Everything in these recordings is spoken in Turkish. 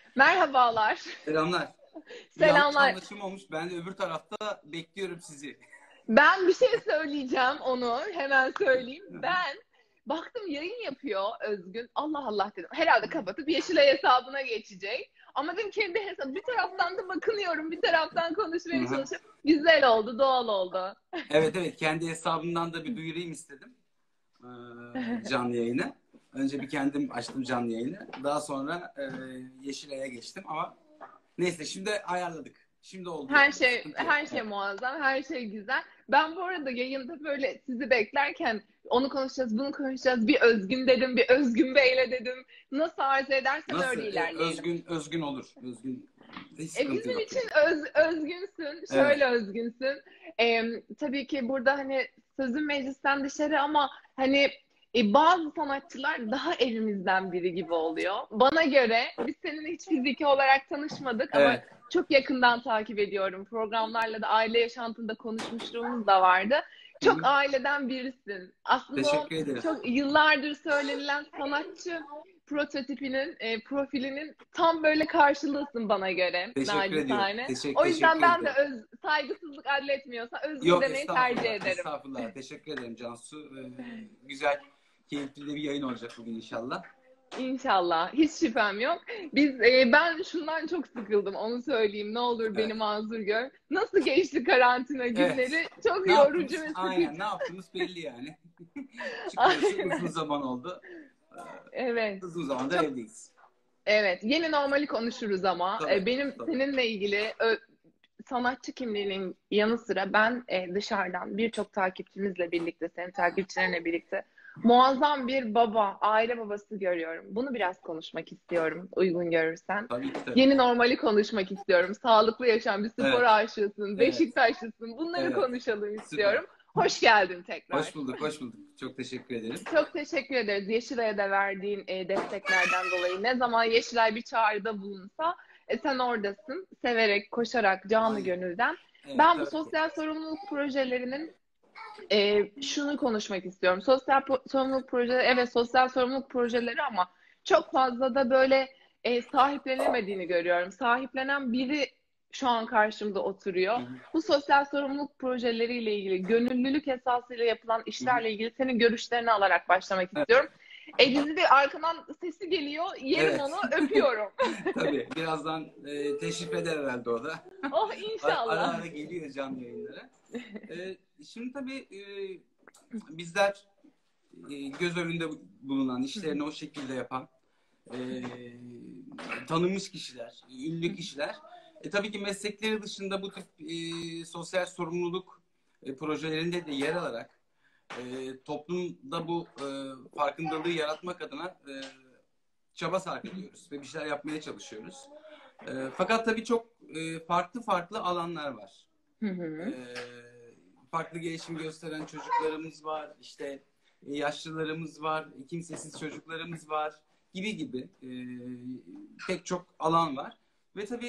Merhabalar. Selamlar. Bir yanlış Selamlar. anlaşılma olmuş. Ben de öbür tarafta bekliyorum sizi. Ben bir şey söyleyeceğim onu. Hemen söyleyeyim. Hı hı. Ben baktım yayın yapıyor Özgün. Allah Allah dedim. Herhalde kapatıp Yeşilay hesabına geçecek. Ama dedim kendi hesabı. Bir taraftan da bakınıyorum. Bir taraftan Hı konuşmaya hı. çalışıyorum. Güzel oldu, doğal oldu. Evet evet, kendi hesabımdan da bir duyurayım istedim. Canlı yayını. Önce bir kendim açtım canlı yayını. Daha sonra Yeşilay'a geçtim ama neyse, şimdi ayarladık. Şimdi oldu Her yani. şey Sıkıntı yok. her şey Evet. muazzam, her şey güzel. Ben bu arada yayında böyle sizi beklerken onu konuşacağız, bunu konuşacağız. Bir Özgün dedim, bir Özgün Bey'le dedim. Nasıl arzu edersen Nasıl? öyle ilerleyelim. Özgün olur. Özgün. Hiç sıkıntı Bizim yok için yani. özgünsün, Evet. şöyle özgünsün. Tabii ki burada hani sözün meclisten dışarı ama hani bazı sanatçılar daha evimizden biri gibi oluyor. Bana göre biz seninle hiç fiziki olarak tanışmadık ama Evet. çok yakından takip ediyorum. Programlarla da aile yaşantında konuşmuşluğumuz da vardı. Hı hı. Çok aileden birisin. Aslında o Teşekkür ederim. çok yıllardır söylenilen sanatçı prototipinin, profilinin tam böyle karşılığısın bana göre Teşekkür ediyorum. nacizane. O yüzden Teşekkür ben de ederim. saygısızlık adletmiyorsa Özgün Yok, demeyi tercih estağfurullah, ederim. estağfurullah. Teşekkür ederim Cansu. Güzel, keyifli de bir yayın olacak bugün inşallah. İnşallah. Hiç şüphem yok. Ben şundan çok sıkıldım. Onu söyleyeyim. Ne olur beni Evet. mazur gör. Nasıl geçti karantina Evet. günleri? Çok Ne yorucu yaptınız? ve Aynen, sıkıcı. ne yaptınız belli yani. Çıkıyoruz, uzun zaman oldu. Ee, Evet. Uzun zamandır Çok evdeyiz. evet. Yeni normali konuşuruz ama Tabii, benim tabii. seninle ilgili sanatçı kimliğinin yanı sıra ben dışarıdan birçok takipçimizle birlikte, senin takipçilerinle birlikte muazzam bir baba, aile babası görüyorum. Bunu biraz konuşmak istiyorum, uygun görürsen. Tabii ki tabii. Yeni normali konuşmak istiyorum. Sağlıklı yaşam, bir spor Evet, aşığısın, evet, Beşiktaşlısın. Bunları evet. konuşalım Süper. istiyorum. Hoş geldin Hoş tekrar. bulduk, hoş bulduk. Çok teşekkür ederim. Çok teşekkür ederiz Yeşilay'a da verdiğin desteklerden dolayı. Ne zaman Yeşilay bir çağrıda bulunsa sen oradasın. Severek, koşarak, canı Aynen. gönülden. Evet, Ben bu tabii ki. sosyal sorumluluk projelerinin şunu konuşmak istiyorum. Sosyal sorumluluk projeleri, evet sosyal sorumluluk projeleri ama çok fazla da böyle sahiplenemediğini görüyorum. Sahiplenen biri şu an karşımda oturuyor. Hı hı, Bu sosyal sorumluluk projeleriyle ilgili, gönüllülük esasıyla yapılan hı hı. işlerle ilgili senin görüşlerini alarak başlamak Evet, istiyorum. Dizi de arkadan sesi geliyor. Yerim onu, evet. öpüyorum. Tabii, birazdan teşrif eder herhalde o da. Oh Ara inşallah. ara geliyor canlı yayınlara. Şimdi tabii bizler göz önünde bulunan, işlerini o şekilde yapan, e, tanınmış kişiler, ünlü kişiler. Tabii ki meslekleri dışında bu tip sosyal sorumluluk projelerinde de yer alarak toplumda bu farkındalığı yaratmak adına çaba sarf ediyoruz ve bir şeyler yapmaya çalışıyoruz. Fakat tabii çok farklı farklı alanlar var. Hı hı. Ee, Farklı gelişim gösteren çocuklarımız var, işte yaşlılarımız var, kimsesiz çocuklarımız var gibi gibi pek çok alan var. Ve tabii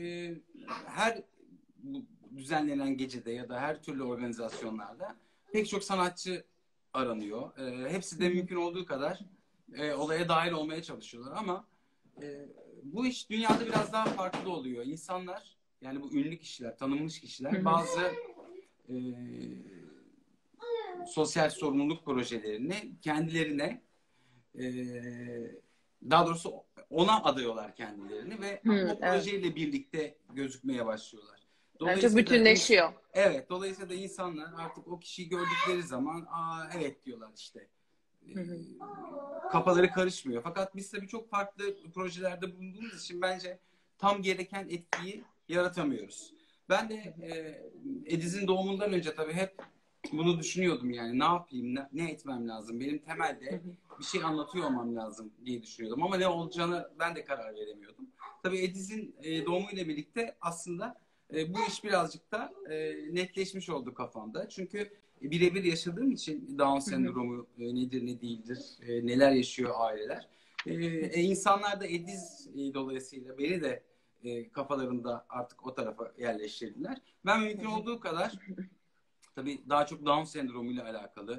her düzenlenen gecede ya da her türlü organizasyonlarda pek çok sanatçı aranıyor. Hepsi Hı de hı. mümkün olduğu kadar olaya dahil olmaya çalışıyorlar ama bu iş dünyada biraz daha farklı oluyor. İnsanlar, yani bu ünlü kişiler, tanınmış Hı kişiler hı. bazı e, sosyal sorumluluk projelerini kendilerine, e, daha doğrusu ona adıyorlar kendilerini ve Hı, o evet. projeyle birlikte gözükmeye başlıyorlar. Yani çok Dolayısıyla bütünleşiyor. evet, dolayısıyla insanlar artık o kişiyi gördükleri zaman evet diyorlar işte. E, Hı hı. Kafaları karışmıyor. Fakat biz tabii çok farklı projelerde bulunduğumuz için bence tam gereken etkiyi yaratamıyoruz. Ben de Ediz'in doğumundan önce tabii hep bunu düşünüyordum, yani ne yapayım, ne etmem lazım. Benim Hı temelde hı. bir şey anlatıyor olmam lazım diye düşünüyordum. Ama ne olacağını ben de karar veremiyordum. Tabii Ediz'in doğumuyla birlikte aslında bu iş birazcık da netleşmiş oldu kafamda. Çünkü birebir yaşadığım için Down Hı hı. sendromu nedir ne değildir, neler yaşıyor aileler. Hı hı. İnsanlar da Ediz dolayısıyla beni de kafalarında artık o tarafa yerleştirdiler. Ben Hı mümkün hı. olduğu kadar tabii daha çok Down sendromuyla alakalı,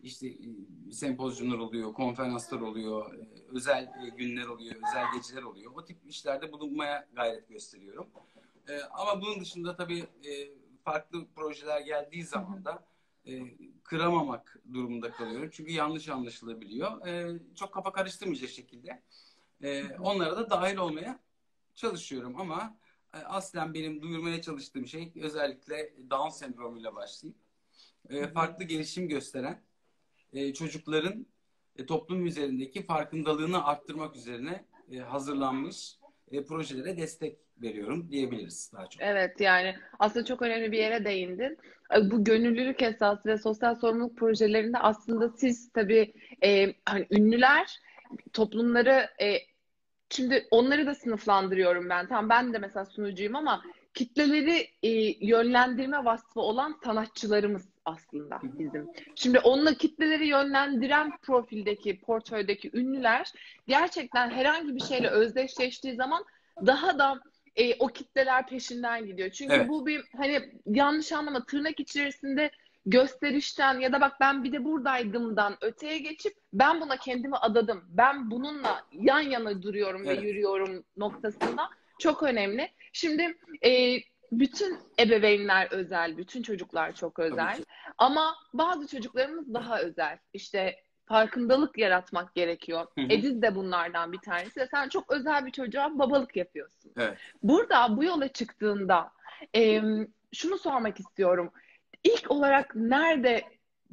işte sempozyumlar oluyor, konferanslar oluyor, özel günler oluyor, özel geceler oluyor. O tip işlerde bulunmaya gayret gösteriyorum. Ama bunun dışında tabii farklı projeler geldiği zaman da kıramamak durumunda kalıyorum. Çünkü yanlış anlaşılabiliyor. Çok kafa karıştırmayacak şekilde onlara da dahil olmaya çalışıyorum. Ama aslen benim duyurmaya çalıştığım şey özellikle Down sendromuyla başlayıp farklı gelişim gösteren çocukların toplum üzerindeki farkındalığını arttırmak üzerine hazırlanmış projelere destek veriyorum diyebiliriz daha çok. Evet, yani aslında çok önemli bir yere değindin. Bu gönüllülük esası ve sosyal sorumluluk projelerinde aslında siz tabii hani ünlüler toplumları şimdi onları da sınıflandırıyorum ben. Tamam, ben de mesela sunucuyum ama kitleleri yönlendirme vasfı olan sanatçılarımız aslında bizim. Şimdi onunla kitleleri yönlendiren profildeki, portföydeki ünlüler gerçekten herhangi bir şeyle özdeşleştiği zaman daha da o kitleler peşinden gidiyor. Çünkü Evet, bu bir hani yanlış anlama tırnak içerisinde gösterişten ya da bak ben bir de buradaydımdan öteye geçip ben buna kendimi adadım. Ben bununla yan yana duruyorum ve evet. yürüyorum noktasında çok önemli. Şimdi bütün ebeveynler özel, bütün çocuklar çok Tabii özel. ki. Ama bazı çocuklarımız daha özel. İşte farkındalık yaratmak gerekiyor. Hı hı. Ediz de bunlardan bir tanesi. Ve sen çok özel bir çocuğa babalık yapıyorsun. Evet. Burada bu yola çıktığında şunu sormak istiyorum. İlk olarak nerede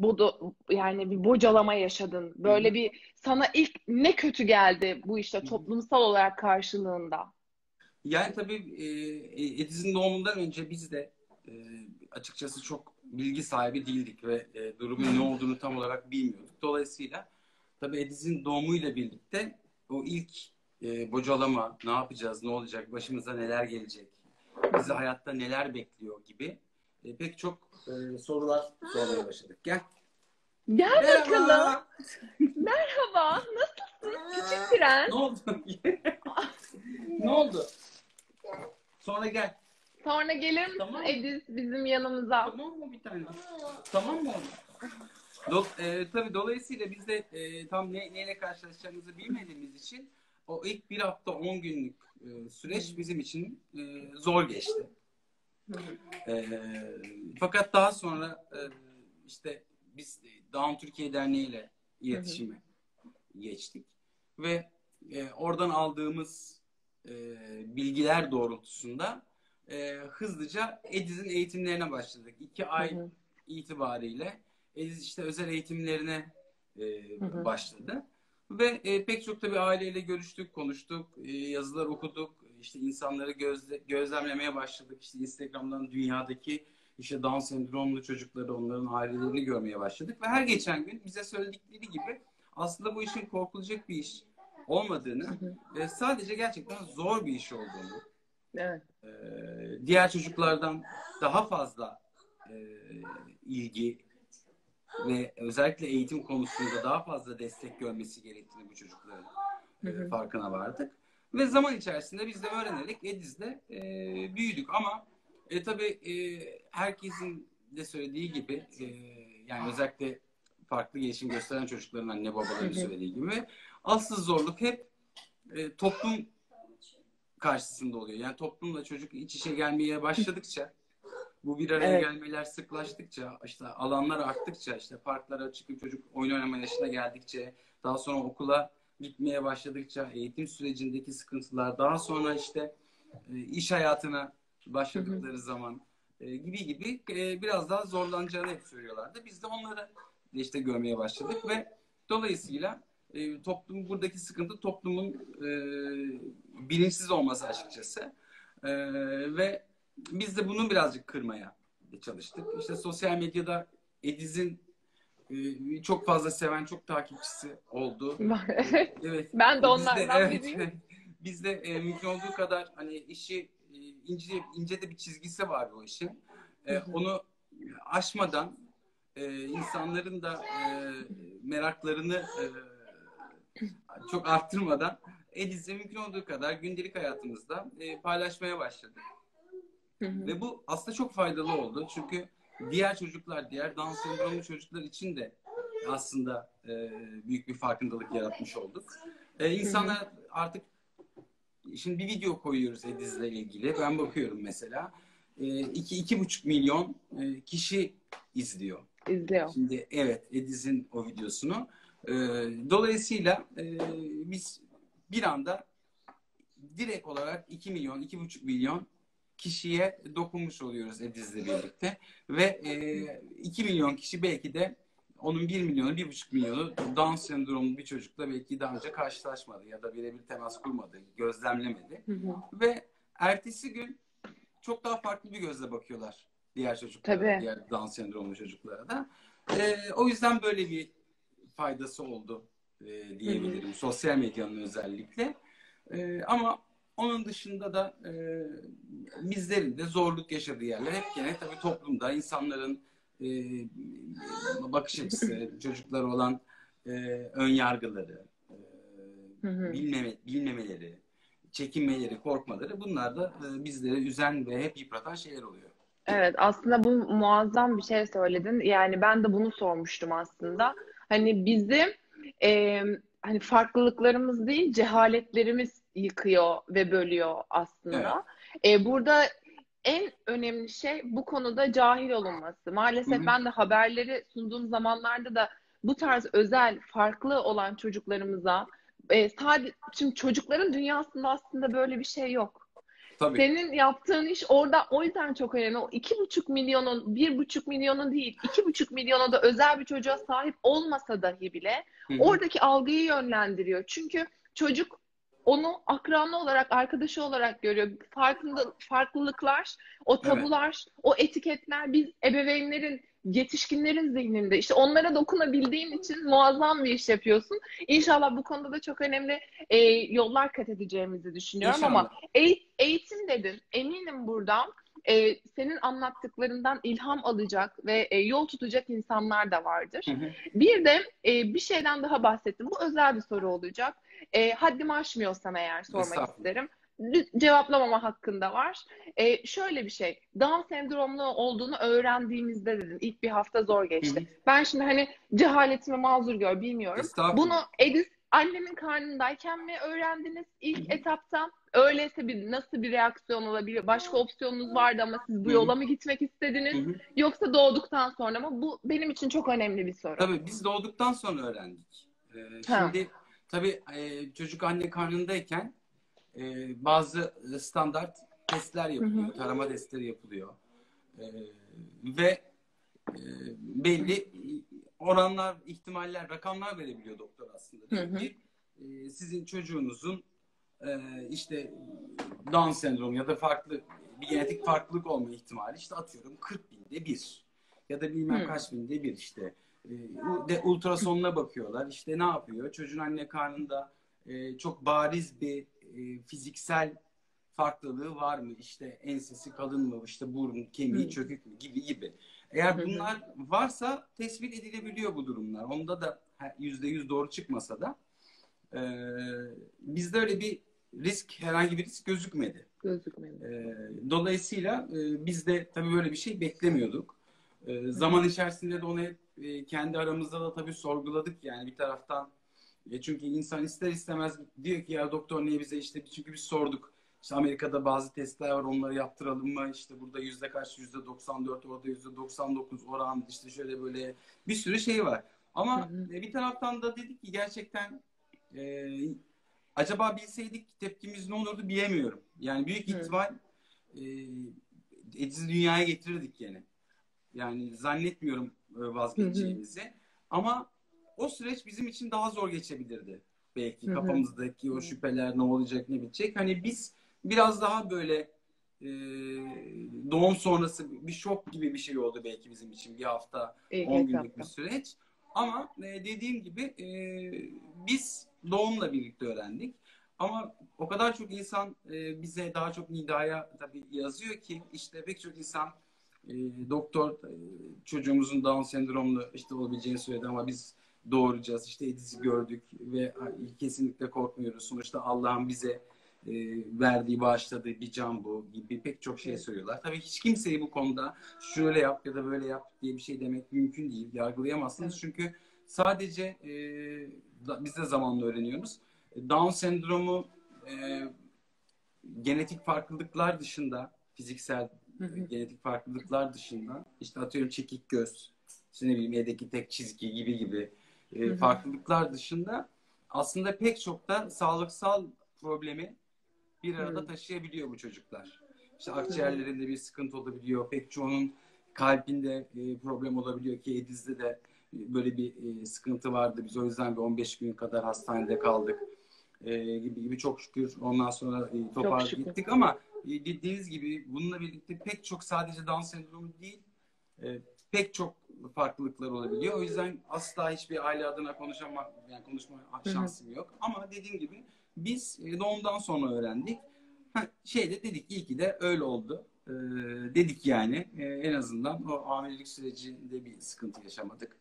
yani bir bocalama yaşadın? Hı hı. Böyle bir sana ilk ne kötü geldi bu işte Hı hı. toplumsal olarak karşılığında? Yani tabii Ediz'in doğumundan önce biz de e, açıkçası çok bilgi sahibi değildik ve durumun ne olduğunu tam olarak bilmiyorduk. Dolayısıyla tabii Ediz'in doğumuyla birlikte o ilk bocalama, ne yapacağız, ne olacak, başımıza neler gelecek, bizi hayatta neler bekliyor gibi pek çok sorular sormaya başladık. Gel. Gel bakalım. Merhaba. Merhaba. Nasılsın? Küçük prens. Ne oldu? Ne oldu? Sonra gel. Sonra gelir misin Tamam mı? Ediz bizim yanımıza? Tamam mı bir tane? Tamam mı oğlum? Tabii dolayısıyla biz de tam neyle karşılaşacağımızı bilmediğimiz için o ilk bir hafta 10 günlük süreç bizim için zor geçti. E, Fakat daha sonra işte biz Down Türkiye Derneği ile iletişime geçtik ve oradan aldığımız bilgiler doğrultusunda hızlıca Ediz'in eğitimlerine başladık. 2 ay itibariyle Ediz işte özel eğitimlerine başladı. Ve pek çok tabii aileyle görüştük, konuştuk, yazılar okuduk, işte insanları gözlemlemeye başladık. İşte Instagram'dan dünyadaki işte Down sendromlu çocukları, onların ailelerini görmeye başladık. Ve her geçen gün bize söyledikleri gibi aslında bu işin korkulacak bir iş olmadığını ve sadece gerçekten zor bir iş olduğunu, Evet. diğer çocuklardan daha fazla ilgi ve özellikle eğitim konusunda daha fazla destek görmesi gerektiğini bu çocukların farkına vardık. Ve zaman içerisinde biz de öğrenerek Ediz'le büyüdük. Ama tabii herkesin de söylediği gibi yani özellikle farklı gelişim gösteren çocukların anne babalarının söylediği gibi asıl zorluk hep toplum karşısında oluyor. Yani toplumla çocuk iç içe gelmeye başladıkça, bu bir araya Evet. gelmeler sıklaştıkça, işte alanlar arttıkça, işte parklara çıkıp çocuk oyun oynama yaşına geldikçe, daha sonra okula gitmeye başladıkça, eğitim sürecindeki sıkıntılar, daha sonra işte iş hayatına başladıkları zaman gibi biraz daha zorlanacağını hep söylüyorlardı. Biz de onları işte görmeye başladık ve dolayısıyla buradaki sıkıntı toplumun bilinçsiz olması açıkçası. Ve biz de bunu birazcık kırmaya çalıştık. İşte sosyal medyada Ediz'in çok fazla seven, çok takipçisi oldu. Evet. Ben de Biz de onlardan evet. biriyim. Biz de mümkün olduğu kadar hani işi ince de bir çizgisi var bu işin. Onu aşmadan insanların da meraklarını çok arttırmadan Ediz'i mümkün olduğu kadar gündelik hayatımızda paylaşmaya başladık. Ve bu aslında çok faydalı oldu. Çünkü diğer çocuklar, diğer Down sendromlu çocuklar için de aslında büyük bir farkındalık yaratmış olduk. İnsanlar artık şimdi bir video koyuyoruz Ediz'le ilgili. Ben bakıyorum mesela. 2,5 milyon kişi izliyor. İzliyor. Şimdi evet Ediz'in o videosunu. Dolayısıyla biz bir anda direkt olarak 2 milyon, 2,5 milyon kişiye dokunmuş oluyoruz Ediz'le birlikte. Ve 2 milyon kişi belki de onun 1 milyonu, 1,5 milyonu Down sendromlu bir çocukla belki daha önce karşılaşmadı ya da birebir temas kurmadı, gözlemlemedi. Ve ertesi gün çok daha farklı bir gözle bakıyorlar diğer çocuklara, Tabii. diğer Down sendromlu çocuklara da. O yüzden böyle bir faydası oldu diyebilirim. Sosyal medyanın özellikle. Ama onun dışında da bizlerin de zorluk yaşadığı yerler hep gene tabii toplumda insanların bakış açısı, çocuklara olan ön yargıları, bilmemeleri, çekinmeleri, korkmaları, bunlar da bizleri üzen ve hep yıpratan şeyler oluyor. Evet, aslında bu muazzam bir şey söyledin. Yani ben de bunu sormuştum aslında. Hani bizi hani farklılıklarımız değil, cehaletlerimiz yıkıyor ve bölüyor Evet. aslında. Burada en önemli şey bu konuda cahil olunması. Maalesef ben de haberleri sunduğum zamanlarda da bu tarz özel, farklı olan çocuklarımıza sadece şimdi çocukların dünyasında aslında böyle bir şey yok. Tabii. Senin yaptığın iş orada o yüzden çok önemli. O 2,5 milyonun, 1,5 milyonun değil, 2,5 milyona da özel bir çocuğa sahip olmasa dahi bile oradaki algıyı yönlendiriyor. Çünkü çocuk onu akranı olarak, arkadaşı olarak görüyor. Farklılıklar, o tabular, o etiketler biz ebeveynlerin, yetişkinlerin zihninde. İşte onlara dokunabildiğin için muazzam bir iş yapıyorsun. İnşallah bu konuda da çok önemli yollar kat edeceğimizi düşünüyorum. İnşallah. Ama eğitim dedin. Eminim buradan senin anlattıklarından ilham alacak ve yol tutacak insanlar da vardır. Bir de bir şeyden daha bahsettim. Bu özel bir soru olacak. Haddimi aşmıyorsam eğer sormak isterim. Cevaplamama hakkında var. Şöyle bir şey. Down sendromlu olduğunu öğrendiğimizde dedin. İlk bir hafta zor geçti. Ben şimdi hani cehaletimi mazur gör, bilmiyorum. Bunu Ediz annemin karnındayken mi öğrendiniz ilk etapta? Öyleyse nasıl bir reaksiyon olabilir? Başka opsiyonunuz vardı ama siz bu yola mı gitmek istediniz? Yoksa doğduktan sonra mı? Bu benim için çok önemli bir soru. Tabii biz doğduktan sonra öğrendik. Şimdi tabii çocuk anne karnındayken bazı standart testler yapılıyor. Tarama testleri yapılıyor. Ve belli oranlar, ihtimaller, rakamlar verebiliyor doktor aslında. Diyor ki sizin çocuğunuzun işte Down sendromu ya da farklı bir genetik farklılık olma ihtimali işte atıyorum 40 binde bir ya da bilmem kaç binde bir işte. Ultrasonuna bakıyorlar. İşte ne yapıyor? Çocuğun anne karnında çok bariz bir fiziksel farklılığı var mı? İşte ensesi kalın mı? İşte burun, kemiği çökük mü? Gibi. Eğer bunlar varsa tespit edilebiliyor bu durumlar. Onda da %100 doğru çıkmasa da bizde öyle bir herhangi bir risk gözükmedi. Dolayısıyla biz de tabii böyle bir şey beklemiyorduk. Zaman içerisinde de onu hep kendi aramızda da tabii sorguladık yani bir taraftan. Çünkü insan ister istemez diyor ki ya doktor niye bize işte çünkü biz sorduk. İşte Amerika'da bazı testler var onları yaptıralım mı? İşte burada yüzde kaç? %94, orada %99 oran işte şöyle böyle bir sürü şey var. Ama bir taraftan da dedik ki gerçekten acaba bilseydik tepkimiz ne olurdu bilemiyorum. Yani büyük ihtimal Ediz'i dünyaya getirirdik yine. Yani zannetmiyorum vazgeçeceğimizi. Ama o süreç bizim için daha zor geçebilirdi. Belki kafamızdaki o şüpheler ne olacak ne bitecek. Hani biz biraz daha böyle doğum sonrası bir şok gibi bir şey oldu belki bizim için. Bir hafta, 10 günlük bir süreç. Ama dediğim gibi biz doğumla birlikte öğrendik. Ama o kadar çok insan bize daha çok Nida'ya tabii yazıyor ki işte pek çok insan doktor çocuğumuzun Down sendromlu işte olabileceğini söyledi ama biz doğuracağız. İşte Ediz'i gördük ve kesinlikle korkmuyoruz. Sonuçta Allah'ın bize verdiği, bağışladığı bir can bu gibi pek çok şey söylüyorlar. Tabii hiç kimseyi bu konuda şöyle yap ya da böyle yap diye bir şey demek mümkün değil. Yargılayamazsınız çünkü sadece biz de zamanla öğreniyoruz. Down sendromu genetik farklılıklar dışında, fiziksel genetik farklılıklar dışında, işte atıyorum çekik göz, işte ne bileyim evdeki tek çizgi gibi farklılıklar dışında aslında pek çok da sağlıksal problemi bir arada taşıyabiliyor bu çocuklar. İşte akciğerlerinde bir sıkıntı olabiliyor. Pek çoğunun kalbinde problem olabiliyor ki Ediz'de de böyle bir sıkıntı vardı. Biz o yüzden bir 15 gün kadar hastanede kaldık. Gibi çok şükür ondan sonra Çok toparlayıp şükür. gittik ama dediğiniz gibi bununla birlikte pek çok sadece Down sendromu değil pek çok farklılıklar olabiliyor. O yüzden asla hiçbir aile adına konuşma şansım yok. Ama dediğim gibi biz doğumdan sonra öğrendik. Şeyde dedik iyi ki de öyle oldu. Dedik yani en azından o hamilelik sürecinde bir sıkıntı yaşamadık.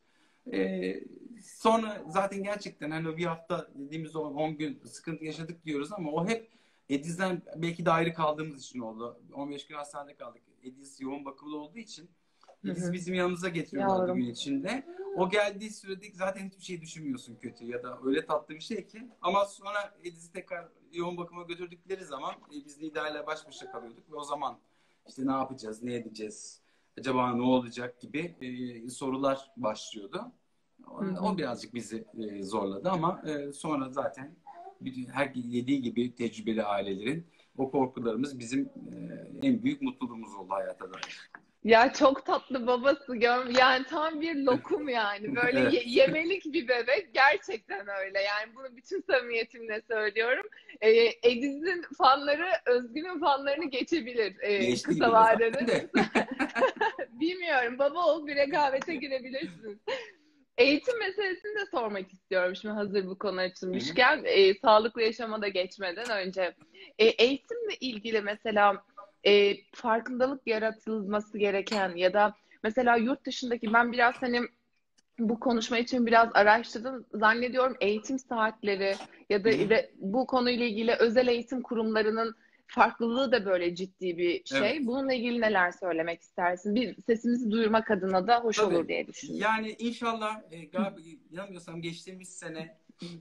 Sonra zaten gerçekten hani bir hafta dediğimiz 10 gün sıkıntı yaşadık diyoruz ama o hep Ediz'den belki de ayrı kaldığımız için oldu. 15 gün hastanede kaldık. Ediz yoğun bakımda olduğu için Ediz bizim yanımıza getiriyorlar bir Yavrum. gün içinde. O geldiği sürede zaten hiçbir şey düşünmüyorsun kötü ya da öyle tatlı bir şey ki. Ama sonra Ediz'i tekrar yoğun bakıma götürdükleri zaman biz liderle baş başa kalıyorduk ve o zaman işte ne yapacağız, ne edeceğiz, acaba ne olacak gibi sorular başlıyordu. O birazcık bizi zorladı ama sonra zaten her dediği gibi tecrübeli ailelerin o korkularımız bizim en büyük mutluluğumuz oldu hayata dair. Ya çok tatlı babası yani tam bir lokum yani böyle Evet. yemelik bir bebek gerçekten öyle yani bunu bütün samimiyetimle söylüyorum. Ediz'in fanları Özgün'ün fanlarını geçebilir Geçti kısa gibi de vadede. zaten de. Bilmiyorum baba ol bir rekabete girebilirsiniz. Eğitim meselesini de sormak istiyorum şimdi hazır bu konu Hı hı. açılmışken sağlıklı yaşama da geçmeden önce. Eğitimle ilgili mesela farkındalık yaratılması gereken ya da mesela yurt dışındaki ben biraz hani bu konuşma için biraz araştırdım. Zannediyorum eğitim saatleri ya da Hı hı. bu konuyla ilgili özel eğitim kurumlarının farklılığı da böyle ciddi bir şey. Evet. Bununla ilgili neler söylemek istersin? Bir sesimizi duyurmak adına da hoş olur Tabii. diye düşündüm. Yani inşallah galiba yanılmıyorsam geçtiğimiz sene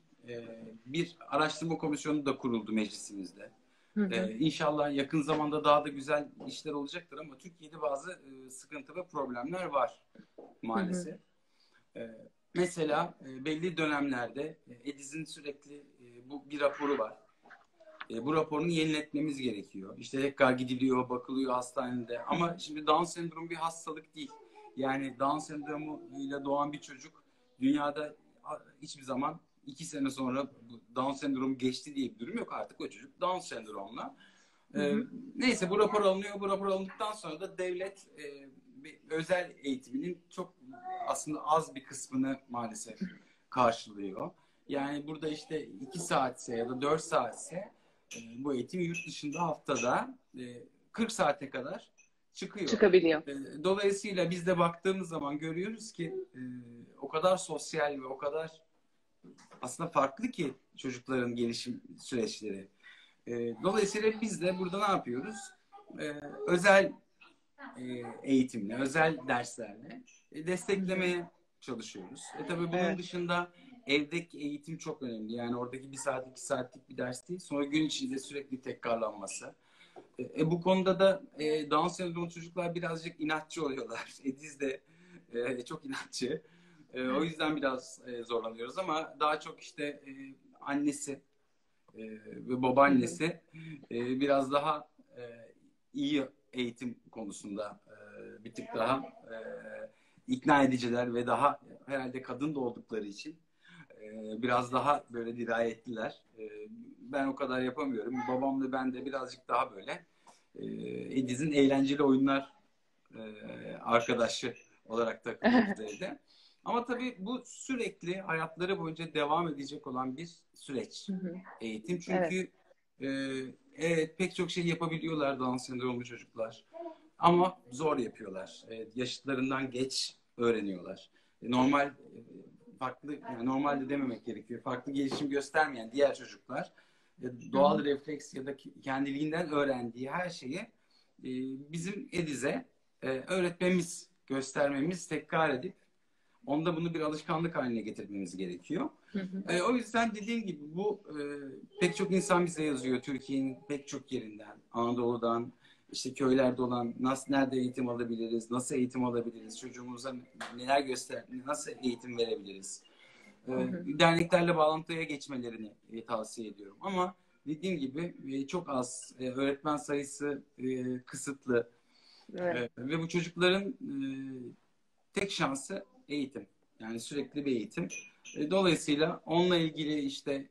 bir araştırma komisyonu da kuruldu meclisimizde. Hı hı, İnşallah yakın zamanda daha da güzel işler olacaktır ama Türkiye'de bazı sıkıntı ve problemler var hı hı, maalesef. E, Mesela belli dönemlerde Ediz'in sürekli bu bir raporu var. Bu raporunu yeniletmemiz gerekiyor. İşte tekrar gidiliyor, bakılıyor hastanede. Ama şimdi Down sendromu bir hastalık değil. Yani Down sendromu ile doğan bir çocuk dünyada hiçbir zaman 2 sene sonra Down sendromu geçti diye bir durum yok. Artık o çocuk Down sendromla. hı hı, Neyse bu rapor alınıyor. Bu rapor alındıktan sonra da devlet özel eğitiminin çok aslında az bir kısmını maalesef karşılıyor. Yani burada işte 2 saatse ya da 4 saatse bu eğitim yurt dışında haftada 40 saate kadar çıkıyor. çıkabiliyor. Dolayısıyla biz de baktığımız zaman görüyoruz ki o kadar sosyal ve o kadar aslında farklı ki çocukların gelişim süreçleri. Dolayısıyla biz de burada ne yapıyoruz? Özel eğitimle, özel derslerle desteklemeye çalışıyoruz. Tabii bunun Evet. dışında evdeki eğitim çok önemli. Yani oradaki 1 saat, 2 saatlik bir ders değil. Sonra gün içinde sürekli tekrarlanması. Bu konuda da Down sendromu çocuklar birazcık inatçı oluyorlar. Ediz de çok inatçı. O yüzden biraz zorlanıyoruz ama daha çok işte annesi ve Hı hı. babaannesi biraz daha iyi eğitim konusunda bir tık daha ikna ediciler ve daha herhalde kadın da oldukları için biraz daha böyle dirayetliler. Ben o kadar yapamıyorum. Babam da ben de birazcık daha böyle Ediz'in eğlenceli oyunlar arkadaşı olarak takılıyoruz evde. Ama tabii bu sürekli hayatları boyunca devam edecek olan bir süreç. Hı hı. Eğitim Evet. çünkü e, evet pek çok şey yapabiliyorlar Down sendromlu çocuklar. Ama zor yapıyorlar. Yaşıtlarından geç öğreniyorlar. Normal farklı yani normalde dememek gerekiyor. Farklı gelişim göstermeyen diğer çocuklar Hı hı. doğal refleks ya da kendiliğinden öğrendiği her şeyi bizim Ediz'e öğretmemiz, göstermemiz, tekrar edip Onda bunu bir alışkanlık haline getirmemiz gerekiyor. O yüzden dediğim gibi bu pek çok insan bize yazıyor. Türkiye'nin pek çok yerinden, Anadolu'dan, işte köylerde olan nerede eğitim alabiliriz, nasıl eğitim alabiliriz, çocuğumuza neler nasıl eğitim verebiliriz. Derneklerle bağlantıya geçmelerini tavsiye ediyorum. Ama dediğim gibi çok az, öğretmen sayısı kısıtlı. Evet. Ve bu çocukların tek şansı eğitim. Yani sürekli bir eğitim. Dolayısıyla onunla ilgili işte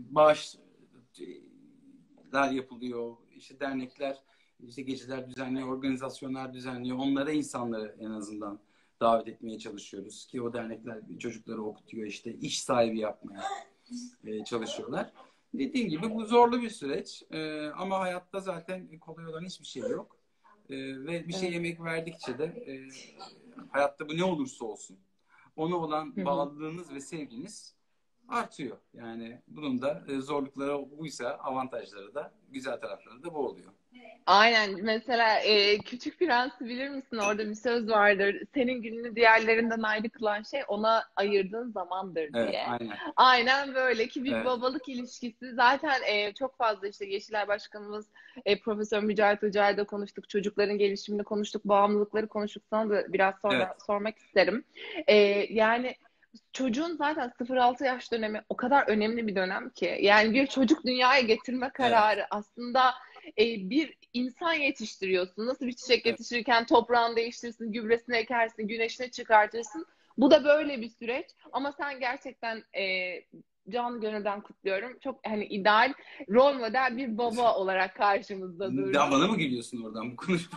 bağışlar yapılıyor. İşte dernekler, işte geceler düzenliyor, organizasyonlar düzenliyor. Onlara insanları en azından davet etmeye çalışıyoruz ki o dernekler çocukları okutuyor, işte iş sahibi yapmaya çalışıyorlar. Dediğim gibi bu zorlu bir süreç ama hayatta zaten kolay olan hiçbir şey yok. Ve bir şey Evet. emek verdikçe de hayatta bu ne olursa olsun ona olan bağlılığınız ve sevginiz artıyor. Yani bunun da zorlukları buysa avantajları da güzel tarafları da bu oluyor. Aynen. Mesela Küçük Prens'i bilir misin? Orada bir söz vardır. Senin gününü diğerlerinden ayrı kılan şey ona ayırdığın zamandır Evet, diye. aynen. Aynen böyle ki bir Evet, babalık ilişkisi zaten çok fazla işte Yeşilay Başkanımız Profesör Mücahit Hoca'yla da konuştuk. Çocukların gelişimini konuştuk. Bağımlılıkları konuştuk. Sana da biraz sonra evet, sormak isterim. Yani çocuğun zaten 0-6 yaş dönemi o kadar önemli bir dönem ki. Yani bir çocuk dünyaya getirme evet, kararı aslında bir insan yetiştiriyorsun. Nasıl bir çiçek evet, yetiştirirken toprağını değiştirirsin, gübresini ekersin, güneşine çıkartırsın. Bu da böyle bir süreç. Ama sen gerçekten canı gönülden kutluyorum. Çok hani ideal rol model bir baba olarak karşımızda Daha durdun. bana mı gülüyorsun oradan bu konuşma?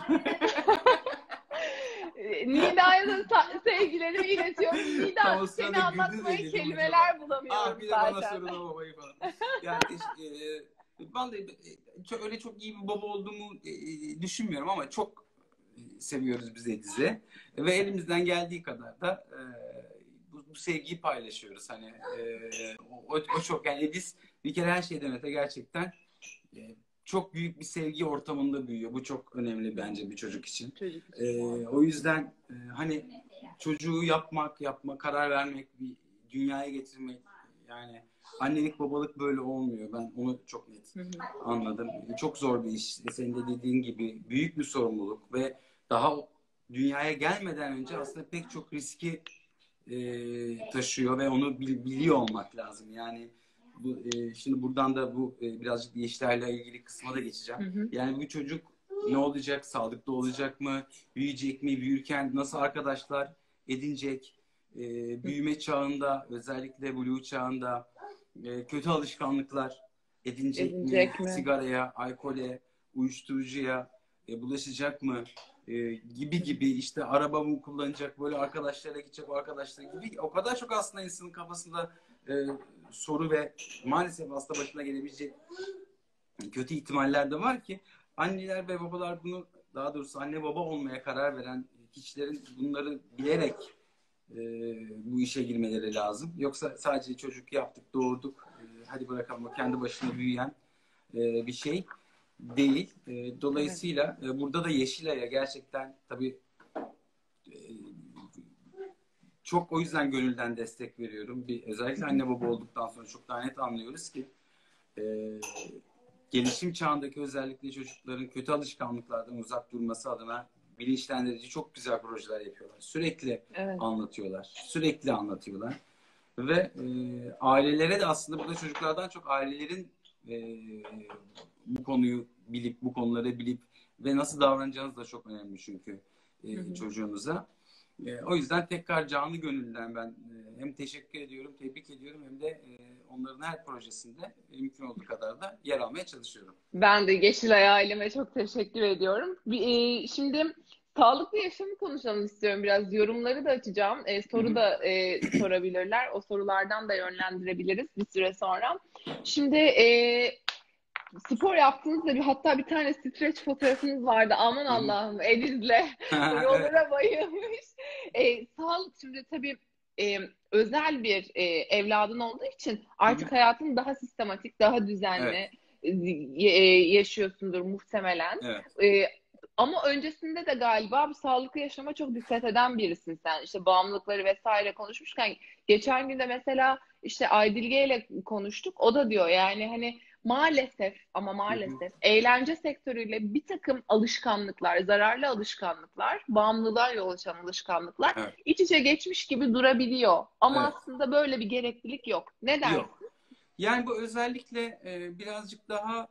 Nida'ya da sevgilerimi iletiyorum. Tam Nida o seni sırada güldü de anlatmaya dedim acaba. kelimeler bulamıyorum Bir de bana zaten. sorun o babayı falan. Yani vallahi öyle çok iyi bir baba olduğumu düşünmüyorum ama çok seviyoruz biz Ediz'i. Ve elimizden geldiği kadar da bu sevgiyi paylaşıyoruz. Hani o çok yani Ediz bir kere her şeyden öte gerçekten e, çok büyük bir sevgi ortamında büyüyor. Bu çok önemli bence bir çocuk için. Çocuk için. O yüzden hani çocuğu karar vermek, bir dünyaya getirmek yani annelik babalık böyle olmuyor. Ben onu çok net Hı hı. anladım. Çok zor bir iş. Senin de dediğin gibi büyük bir sorumluluk ve daha dünyaya gelmeden önce aslında pek çok riski taşıyor ve onu biliyor olmak lazım. Yani şimdi buradan da birazcık işlerle ilgili kısma da geçeceğim. Hı hı. Yani bu çocuk ne olacak? Sağlıklı olacak mı? Büyüyecek mi? Büyürken nasıl arkadaşlar edinecek? Büyüme çağında özellikle blue çağında kötü alışkanlıklar edinecek mi? Edinecek mi? Sigaraya, alkole, uyuşturucuya bulaşacak mı? Gibi gibi işte araba mı kullanacak, böyle arkadaşlarla gidecek, o arkadaşlar gibi o kadar çok aslında insanın kafasında e, soru ve maalesef aslında başına gelebilecek kötü ihtimaller de var ki anneler ve babalar bunu, daha doğrusu anne baba olmaya karar veren kişilerin bunları bilerek bu işe girmeleri lazım. Yoksa sadece çocuk yaptık, doğurduk, hadi bırakalım, kendi başına büyüyen bir şey değil. Evet. Dolayısıyla burada da Yeşilay'a gerçekten tabii e, çok o yüzden gönülden destek veriyorum. Özellikle anne baba olduktan sonra çok daha net anlıyoruz ki e, gelişim çağındaki özellikle çocukların kötü alışkanlıklardan uzak durması adına bilinçlendirici çok güzel projeler yapıyorlar. Sürekli Evet. anlatıyorlar. Sürekli anlatıyorlar. Ve ailelere de aslında burada çocuklardan çok ailelerin e, bu konuyu bilip, bu konuları bilip ve nasıl davranacağınız da çok önemli çünkü Hı hı. çocuğunuza. O yüzden tekrar canlı gönülden ben hem teşekkür ediyorum, tebrik ediyorum hem de onların her projesinde mümkün olduğu kadar da yer almaya çalışıyorum. Ben de Yeşilay aileme çok teşekkür ediyorum. Şimdi sağlıklı yaşamı konuşalım istiyorum biraz. Yorumları da açacağım. Hı Soru hı. da sorabilirler. O sorulardan da yönlendirebiliriz bir süre sonra. Şimdi spor yaptığınızda hatta bir tane streç fotoğrafınız vardı. Aman Hı hı. Allah'ım Ediz'le Evet, roller'a bayılmış. Sağlık şimdi tabii e, özel bir evladın olduğu için hı hı. artık hayatını daha sistematik, daha Evet, düzenli yaşıyorsundur muhtemelen. evet. E, Ama öncesinde de galiba bu sağlıklı yaşama çok dikkat eden birisin sen. İşte bağımlılıkları vesaire konuşmuşken geçen gün de mesela işte Aydilge ile konuştuk. O da diyor yani hani maalesef ama Hı hı. maalesef eğlence sektörüyle bir takım alışkanlıklar, zararlı alışkanlıklar, bağımlılığa yol açan alışkanlıklar Evet. iç içe geçmiş gibi durabiliyor. Ama Evet. aslında böyle bir gereklilik yok. Ne Yok. dersin? Yani bu özellikle birazcık daha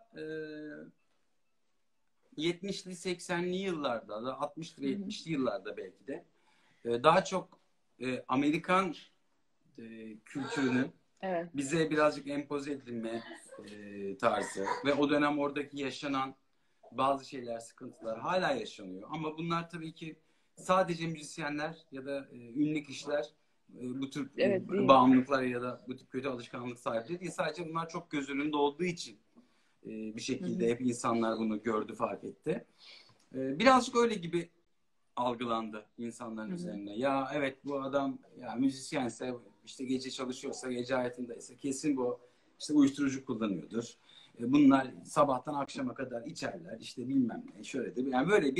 70'li 80'li yıllarda da 60'lı Hı hı. 70'li yıllarda belki de daha çok Amerikan kültürünün Evet. bize birazcık empoze edilme tarzı ve o dönem oradaki yaşanan bazı şeyler, sıkıntılar hala yaşanıyor. Ama bunlar tabii ki sadece müzisyenler ya da ünlü kişiler bu tür Evet değil. bağımlılıklar ya da bu tür kötü alışkanlık sahipleri değil. Sadece bunlar çok göz önünde olduğu için bir Hı şekilde hı. hep insanlar bunu gördü, fark etti. Birazcık öyle gibi algılandı insanların Hı hı. üzerine. Ya evet, bu adam ya müzisyense, işte gece çalışıyorsa, gece hayatındaysa kesin bu işte uyuşturucu kullanıyordur. Bunlar sabahtan akşama kadar içerler, işte bilmem ne, şöyle de. Yani böyle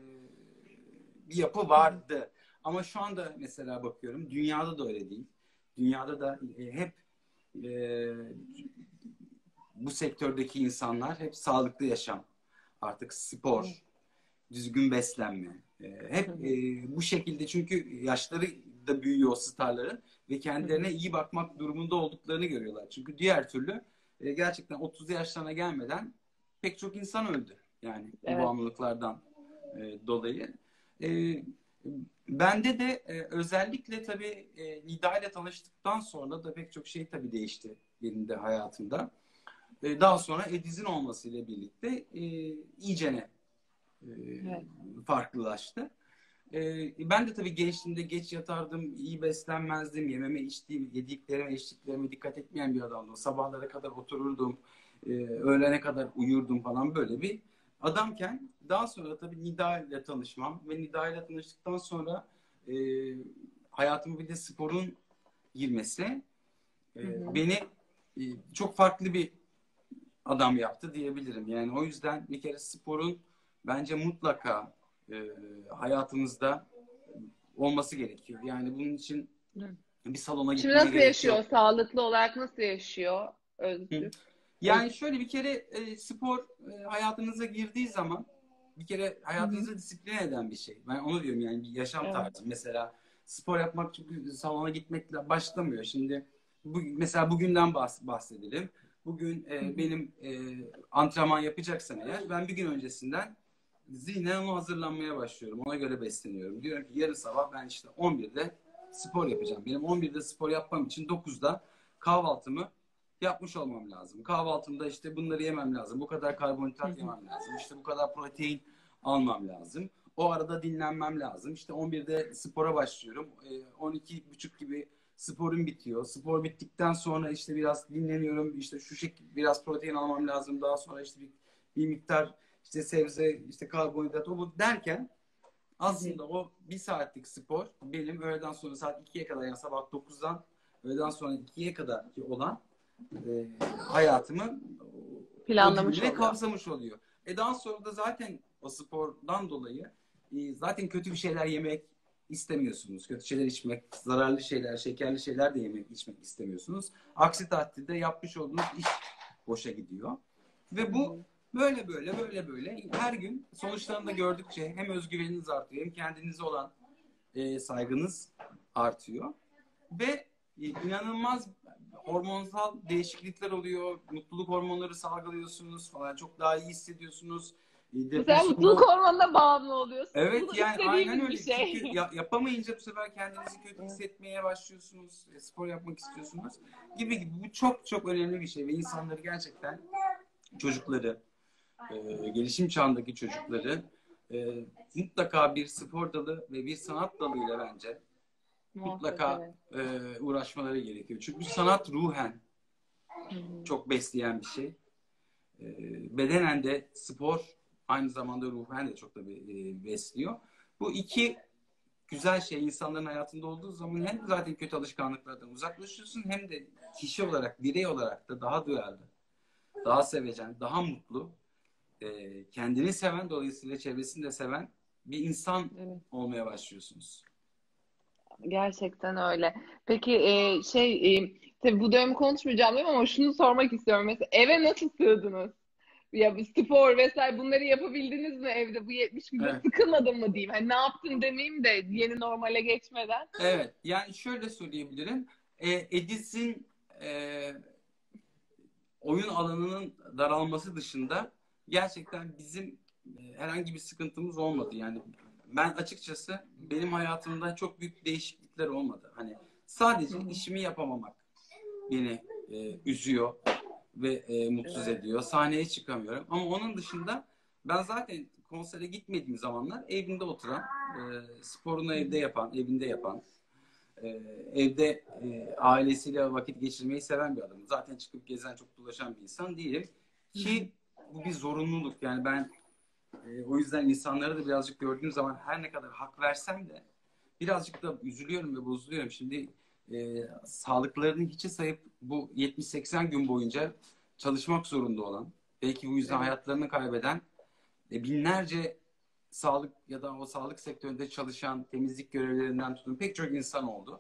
bir yapı Hı hı. vardı. Ama şu anda mesela bakıyorum, dünyada da öyle değil. Dünyada da hep e, bu sektördeki insanlar hep sağlıklı yaşam, artık Evet. spor, düzgün beslenme. Hı Hep hı. bu şekilde, çünkü yaşları da büyüyor o starların ve Hı hı. kendilerine iyi bakmak durumunda olduklarını görüyorlar. Çünkü diğer türlü gerçekten 30 yaşlarına gelmeden pek çok insan öldü. Yani bu Evet. bağımlılıklardan dolayı. E, Bende de özellikle tabii Nida ile tanıştıktan sonra da pek çok şey tabii değişti benim de hayatımda. Daha sonra Ediz'in olmasıyla birlikte iyicene e, Evet. farklılaştı. Ben de tabii gençliğimde geç yatardım, iyi beslenmezdim, yememe, içtiğim, yediklerime, içtiklerime dikkat etmeyen bir adamdım. Sabahlara kadar otururdum, öğlene kadar uyurdum falan, böyle bir adamken daha sonra tabii Nida ile tanışmam ve Nida ile tanıştıktan sonra e, hayatıma bir de sporun girmesi Hı hı. beni e, çok farklı bir adam yaptı diyebilirim. Yani o yüzden bir kere sporun bence mutlaka hayatımızda olması gerekiyor. Yani bunun için Hı. bir salona Şimdi gitmeye nasıl gerek yaşıyor? yok. Sağlıklı olarak nasıl yaşıyor Hı. Özgür? Yani Özgür. şöyle, bir kere spor hayatınıza girdiği zaman bir kere Hı hı. hayatınızı disipline eden bir şey. Ben onu diyorum, yani bir yaşam Evet. tarzı. Mesela spor yapmak çünkü salona gitmekle başlamıyor. Şimdi mesela bugünden bahsedelim. Bugün Hı hı. benim antrenman yapacaksam eğer, ben bir gün öncesinden zihnen ona hazırlanmaya başlıyorum. Ona göre besleniyorum. Diyorum ki yarın sabah ben işte 11'de spor yapacağım. Benim 11'de spor yapmam için 9'da kahvaltımı yapmış olmam lazım. Kahvaltımda işte bunları yemem lazım. Bu kadar Hı karbonhidrat hı. yemem lazım. İşte bu kadar protein almam lazım. O arada dinlenmem lazım. İşte 11'de spora başlıyorum. 12.30 gibi sporum bitiyor. Spor bittikten sonra işte biraz dinleniyorum. İşte şu şekilde biraz protein almam lazım. Daha sonra işte bir miktar işte sebze, işte karbonhidrat, o bu derken Hı hı. aslında o bir saatlik spor benim öğleden sonra saat 2'ye kadar, yani sabah 9'dan öğleden sonra 2'ye kadar ki olan hayatımı o Planlamış dilimine oluyor. kapsamış oluyor. Daha sonra da zaten o spordan dolayı zaten kötü bir şeyler yemek istemiyorsunuz. Kötü şeyler içmek, zararlı şeyler, şekerli şeyler de yemek, içmek istemiyorsunuz. Aksi takdirde yapmış olduğunuz iş boşa gidiyor. Ve Hı bu hı. böyle her gün sonuçlarını da gördükçe hem özgüveniniz artıyor, hem kendinize olan saygınız artıyor. Ve inanılmaz hormonsal değişiklikler oluyor. Mutluluk hormonları salgılıyorsunuz falan. Çok daha iyi hissediyorsunuz. Mesela mutluluk Depresyonda, hormonuna bağımlı oluyorsun. Bu evet, da yani aynen istediğimiz bir öyle. şey. Çünkü yapamayınca bu sefer kendinizi kötü Evet. hissetmeye başlıyorsunuz. Spor yapmak istiyorsunuz. Gibi gibi. Bu çok çok önemli bir şey ve insanları gerçekten, çocukları, gelişim çağındaki çocukları mutlaka bir spor dalı ve bir sanat dalıyla bence Muhakkak mutlaka evet. uğraşmaları gerekiyor. Çünkü sanat ruhen Hı hı. çok besleyen bir şey. Bedenen de spor aynı zamanda ruhen de çok da besliyor. Bu iki güzel şey insanların hayatında olduğu zaman hem zaten kötü alışkanlıklardan uzaklaşıyorsun, hem de kişi olarak, birey olarak da daha duyarlı, daha sevecen, daha mutlu kendini seven, dolayısıyla çevresini de seven bir insan Evet. olmaya başlıyorsunuz. Gerçekten öyle. Peki tabii bu dönemi konuşmayacağım değil mi? Ama şunu sormak istiyorum. Mesela eve nasıl sığdınız? Ya bir spor vesaire bunları yapabildiniz mi evde? Bu 70 günde Evet. sıkılmadın mı diyeyim. Hani ne yaptın demeyeyim de yeni normale geçmeden. Evet. Yani şöyle söyleyebilirim. Edis'in oyun alanının daralması dışında gerçekten bizim herhangi bir sıkıntımız olmadı. Yani ben açıkçası benim hayatımda çok büyük değişiklikler olmadı. Hani Hı sadece hı. işimi yapamamak beni üzüyor ve mutsuz Evet. ediyor. Sahneye çıkamıyorum. Ama onun dışında ben zaten konsere gitmediğim zamanlar evinde oturan, sporunu Hı evde hı. yapan, evinde yapan, e, evde ailesiyle vakit geçirmeyi seven bir adamım. Zaten çıkıp gezen, çok dolaşan bir insan değilim. Hı hı. Ki bu bir zorunluluk. Yani ben o yüzden insanları da birazcık gördüğüm zaman her ne kadar hak versem de birazcık da üzülüyorum ve bozuluyorum. Şimdi sağlıklarını hiçe sayıp bu 70-80 gün boyunca çalışmak zorunda olan, belki bu yüzden Evet. hayatlarını kaybeden binlerce sağlık ya da o sağlık sektöründe çalışan, temizlik görevlerinden tutun pek çok insan oldu.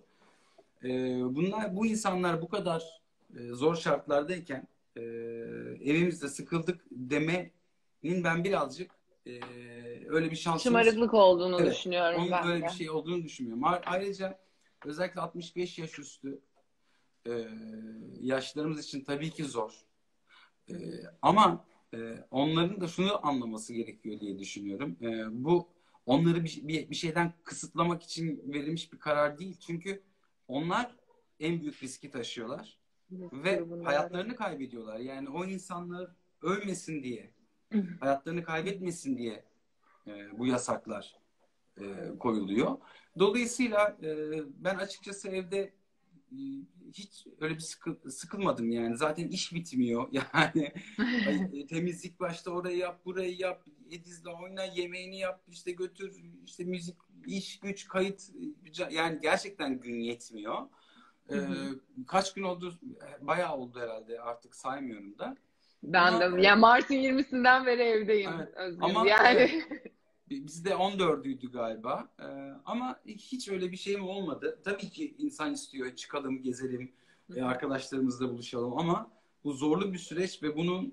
Bu insanlar bu kadar zor şartlardayken evimizde sıkıldık demenin ben birazcık e, öyle bir şansımız, Şımarıklık olduğunu evet, düşünüyorum onun ben öyle bir de. şey olduğunu düşünmüyorum. Ayrıca özellikle 65 yaş üstü e, yaşlarımız için tabii ki zor. E, Hı hı. ama onların da şunu anlaması gerekiyor diye düşünüyorum. Bu onları bir şeyden kısıtlamak için verilmiş bir karar değil. Çünkü onlar en büyük riski taşıyorlar Risk ve grubundalar. hayatlarını kaybediyorlar. Yani o insanlar ölmesin diye, Evet. hayatlarını kaybetmesin diye bu yasaklar Evet. koyuluyor. Dolayısıyla ben açıkçası evde e, hiç öyle bir sıkılmadım yani. Zaten iş bitmiyor. Yani temizlik başta, orayı yap, burayı yap, Ediz'le oyna, yemeğini yap, işte götür, işte müzik, iş, güç, kayıt, yani gerçekten gün yetmiyor. Hı hı. Kaç gün oldu? Bayağı oldu herhalde, artık saymıyorum da. Ben Ama de yani Mart'ın 20'sinden beri evdeyim evet, Özgür. ama evet, Yani bizde 14'üydü galiba. Ama hiç öyle bir şeyim olmadı. Tabii ki insan istiyor, çıkalım, gezelim, arkadaşlarımızla buluşalım ama bu zorlu bir süreç ve bunun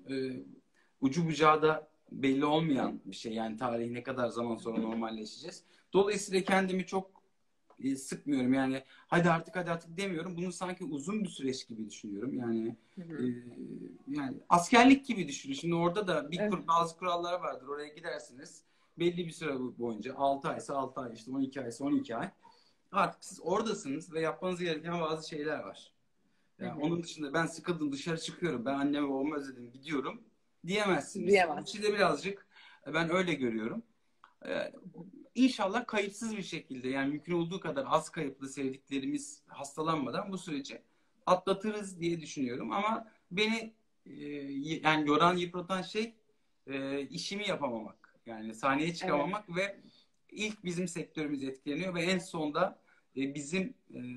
ucu bucağı da belli olmayan bir şey. Yani tarih ne kadar zaman sonra normalleşeceğiz. Dolayısıyla kendimi çok sıkmıyorum. Yani hadi artık demiyorum. Bunu sanki uzun bir süreç gibi düşünüyorum. Yani Hı e, hı. yani askerlik gibi düşünün. Şimdi orada da Evet. bazı kurallar vardır. Oraya gidersiniz. Belli bir süre boyunca 6 aysa 6 ay, işte 12 aysa 12 ay. Artık siz oradasınız ve yapmanız gereken bazı şeyler var. Hı Yani hı. onun dışında ben sıkıldım, dışarı çıkıyorum, ben annemi babamı özledim, gidiyorum diyemezsiniz. Bu Diyemez. işi de birazcık ben öyle görüyorum. Ee, İnşallah kayıpsız bir şekilde, yani mümkün olduğu kadar az kayıplı, sevdiklerimiz hastalanmadan bu süreci atlatırız diye düşünüyorum. Ama beni yani yoran, yıpratan şey işimi yapamamak. Yani sahneye Evet. çıkamamak ve ilk bizim sektörümüz etkileniyor ve en sonda bizim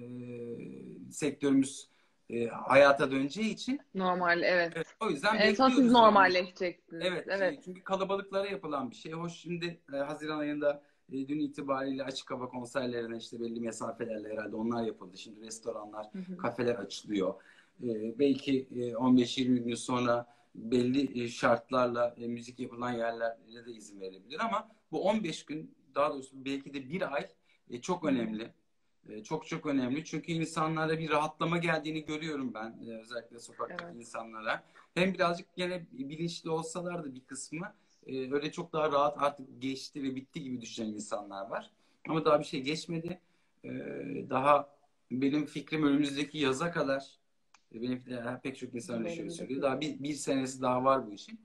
sektörümüz hayata döneceği için Normal, evet. o yüzden En son siz bekliyoruz yani. normalleşeceksiniz. Evet, Evet. çünkü kalabalıklara yapılan bir şey. Hoş, şimdi Haziran ayında dün itibariyle açık hava konserlerine işte belli mesafelerle herhalde onlar yapıldı. Şimdi restoranlar, Hı hı. kafeler açılıyor. Belki 15-20 gün sonra belli şartlarla müzik yapılan yerlere de izin verebilir ama bu 15 gün, daha doğrusu belki de bir ay çok Hı hı. önemli. Çok çok önemli. Çünkü insanlara bir rahatlama geldiğini görüyorum ben. Özellikle sokaktaki Evet. insanlara. Hem birazcık gene bilinçli olsalar da bir kısmı öyle çok daha rahat, artık geçti ve bitti gibi düşünen insanlar var. Ama daha bir şey geçmedi. E, Daha benim fikrim önümüzdeki yaza kadar, benim pek çok insan öyle şöyle Benim de söylüyor. Daha bir senesi daha var bu işin.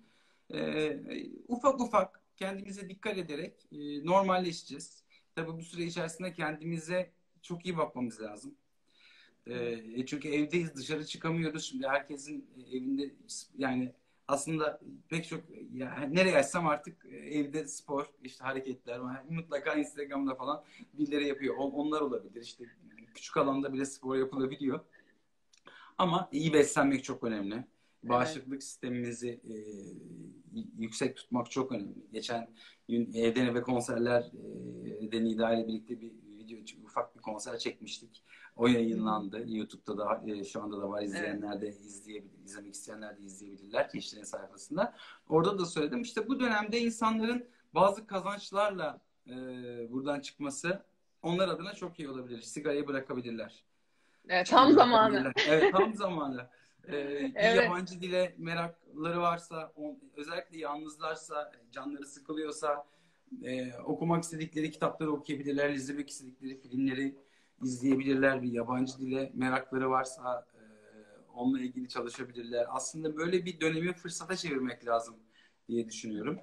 Ufak ufak kendimize dikkat ederek normalleşeceğiz. Tabii bu süre içerisinde kendimize çok iyi bakmamız lazım. evet. Çünkü evdeyiz, dışarı çıkamıyoruz. Şimdi herkesin evinde, yani aslında pek çok, yani nereye açsam artık evde spor, işte hareketler var. Mutlaka Instagram'da falan birileri yapıyor. Onlar olabilir. İşte küçük alanda bile spor yapılabiliyor. Ama iyi beslenmek çok önemli. Bağışıklık sistemimizi yüksek tutmak çok önemli. Geçen gün evden eve konserler Nida ile birlikte bir video, ufak bir konser çekmiştik. O yayınlandı. YouTube'da da şu anda da var. İzleyenler de izlemek isteyenler de izleyebilirler Yeşil'in sayfasında. Orada da söyledim. İşte bu dönemde insanların bazı kazançlarla buradan çıkması onlar adına çok iyi olabilir. Sigarayı bırakabilirler. Evet, tam zamanı. Evet, tam zamanı. Bir Evet. yabancı dile merakları varsa, özellikle yalnızlarsa, canları sıkılıyorsa okumak istedikleri kitapları okuyabilirler, izlemek istedikleri filmleri izleyebilirler. Bir yabancı dile merakları varsa onunla ilgili çalışabilirler. Aslında böyle bir dönemi fırsata çevirmek lazım diye düşünüyorum.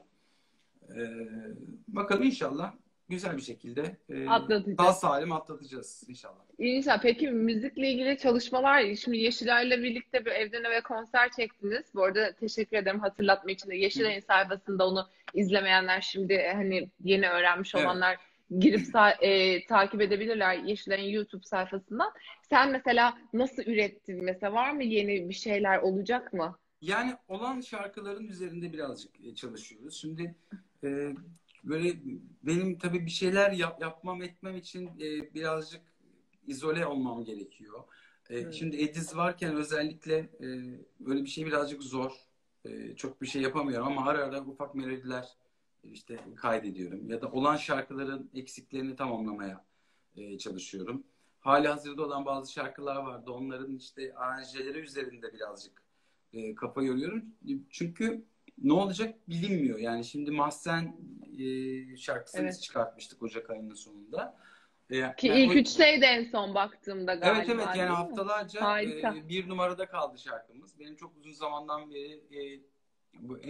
Bakalım inşallah güzel bir şekilde sağ Atlatacağız. salim atlatacağız inşallah. İnşallah. Peki müzikle ilgili çalışmalar, şimdi Yeşilay'la birlikte bir evden eve konser çektiniz. Bu arada teşekkür ederim hatırlatma için de. Yeşilay'ın sayfasında onu izlemeyenler, şimdi hani yeni öğrenmiş Evet. olanlar girip takip edebilirler Yeşilay'ın YouTube sayfasından. Sen mesela nasıl ürettin? Mesela var mı yeni bir şeyler olacak mı? Yani olan şarkıların üzerinde birazcık çalışıyoruz. Şimdi böyle benim tabii bir şeyler yapmam etmem için birazcık izole olmam gerekiyor. Şimdi Ediz varken özellikle böyle bir şey birazcık zor. Çok bir şey yapamıyorum ama ara ara ufak melodiler işte kaydediyorum. Ya da olan şarkıların eksiklerini tamamlamaya çalışıyorum. Hali hazırda olan bazı şarkılar vardı. Onların işte aranjeleri üzerinde birazcık kafa yoruyorum. Çünkü ne olacak bilinmiyor. Yani şimdi Mahzen şarkısını Evet. çıkartmıştık Ocak ayının sonunda. Ki Yani ilk üçteydi en son baktığımda evet galiba, yani değil mi? haftalarca Harika. bir numarada kaldı şarkımız. Benim çok uzun zamandan beri bu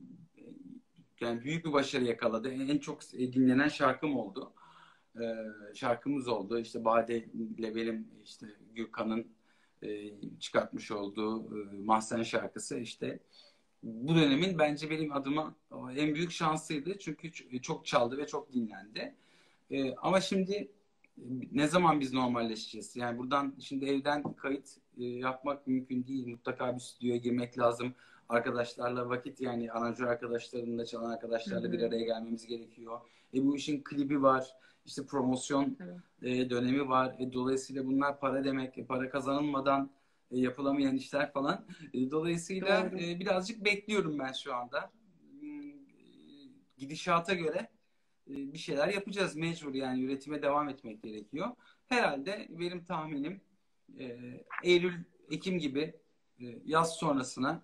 yani büyük bir başarı yakaladı. En çok dinlenen şarkım oldu. Şarkımız oldu. İşte Bade ile benim işte Gürkan'ın çıkartmış olduğu Mahzen şarkısı işte bu dönemin bence benim adıma en büyük şansıydı. Çünkü çok çaldı ve çok dinlendi. Ama şimdi ne zaman biz normalleşeceğiz? Yani buradan şimdi evden kayıt yapmak mümkün değil. Mutlaka bir stüdyoya girmek lazım. Arkadaşlarla vakit yani aranjör arkadaşlarımla çalan arkadaşlarla bir araya gelmemiz gerekiyor. Bu işin klibi var. İşte promosyon dönemi var. Dolayısıyla bunlar para demek. Para kazanılmadan yapılamayan işler falan. Dolayısıyla birazcık bekliyorum ben şu anda. Gidişata göre bir şeyler yapacağız mecbur yani üretime devam etmek gerekiyor. Herhalde benim tahminim Eylül, Ekim gibi yaz sonrasına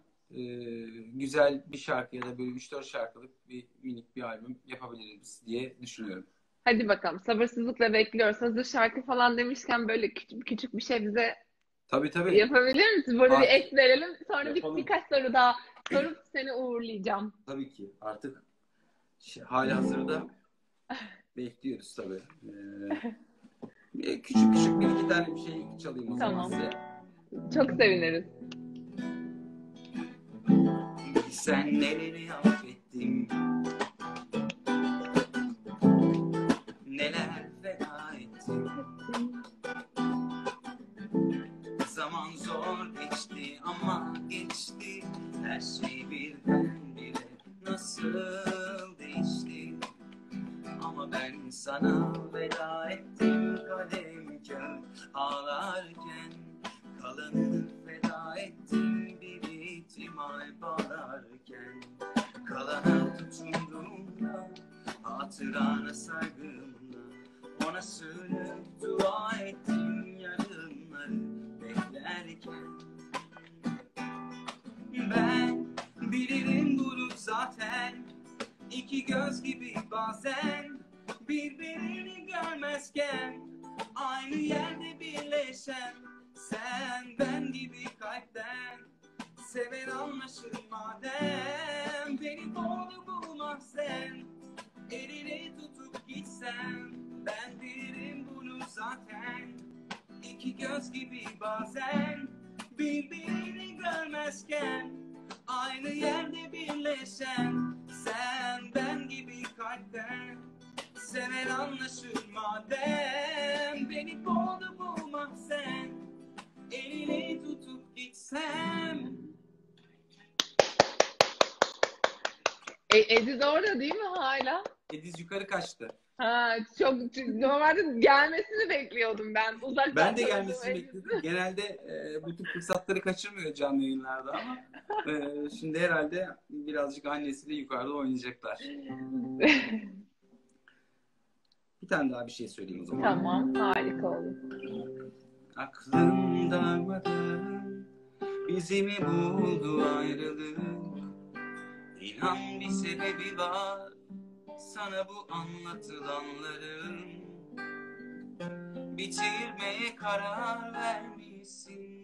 güzel bir şarkı ya da böyle 3-4 şarkılık bir minik bir albüm yapabiliriz diye düşünüyorum. Hadi bakalım. Sabırsızlıkla bekliyoruz. Hazır şarkı falan demişken böyle küçük, küçük bir şey bize Tabii. yapabilir misin? Burada bir Artık ek verelim. Sonra yapalım. birkaç soru daha sorup seni uğurlayacağım. Tabii ki. Artık hali hazırda bekliyoruz tabii. Küçük küçük bir iki tane bir şey çalayım o zaman Tamam. size. Çok seviniriz. Sen neleri affettin, neler feda ettin. Zaman zor geçti ama geçti. Her şey birdenbire nasıl değişti. Ama ben sana veda ettim kalem kağıt ağlarken. Kalanı feda ettim bir ihtimal bağlarken. Kalana tutunduğumda, hatırana saygımla. Ona sığınıp dua ettim yarınları beklerken. Ben bilirim bunu zaten. İki göz gibi bazen birbirini görmezken aynı yerde birleşen sen ben gibi kalpten seven anlaşır madem beni doğru bulmazsen elini tutup gitsen ben bilirim bunu zaten iki göz gibi bazen birbirini görmezken aynı yerde birleşen sen ben gibi kalpten seven anlaşır madem beni doğru bulmak sen elini tutup gitsem Ediz orada değil mi hala? Ediz yukarı kaçtı. Ha, çok normalde gelmesini bekliyordum ben. Uzaktan Ben de tanıdığım gelmesini Ediz. bekledim. Genelde bu tip fırsatları kaçırmıyor canlı yayınlarda ama şimdi herhalde birazcık annesiyle yukarıda oynayacaklar. Bir tane daha bir şey söyleyeyim o zaman. Tamam, harika olur. Aklım darmadan bizi mi buldu ayrılık? İnan bir sebebi var sana bu anlatılanların. Bitirmeye karar vermişsin.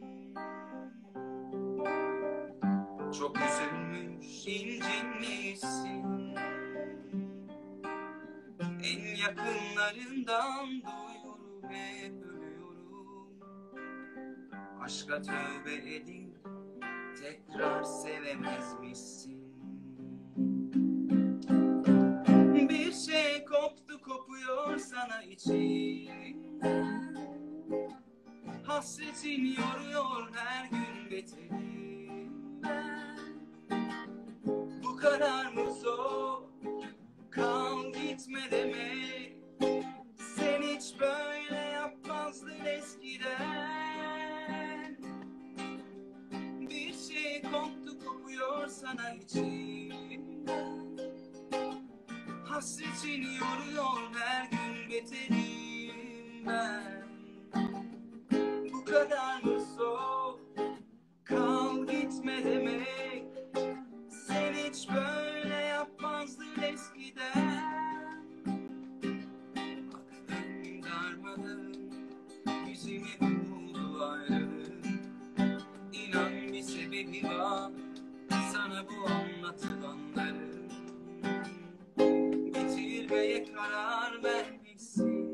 Çok üzülmüş, incinmişsin. En yakınlarından duyuyorum, hep ölüyorum. Aşka tövbe edip tekrar sevemezmişsin. Bir şey koptu, kopuyor sana içimden. Hasretin yoruyor her gün beterimden. Bu kadar mı zor? Kal gitme demek. Sen hiç böyle yapmazdın eskiden. Bir şey koptu, kopuyor sana içimden. Hasretin yoruyor her gün beterimden. Bu kadar mı zor? Kal gitme demek. Sen hiç böyle yapmazdın eskiden. Aklım darmadan yüzümü buldu ayrılık. İnan bir sebebi var sana bu anlatılanları. Bitirmeye karar vermişsin.